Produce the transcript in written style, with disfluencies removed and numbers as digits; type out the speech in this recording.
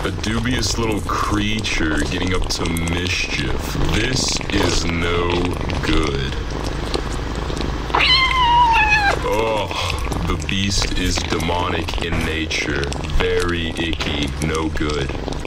A dubious little creature getting up to mischief. This is no good. Oh, the beast is demonic in nature. Very icky, no good.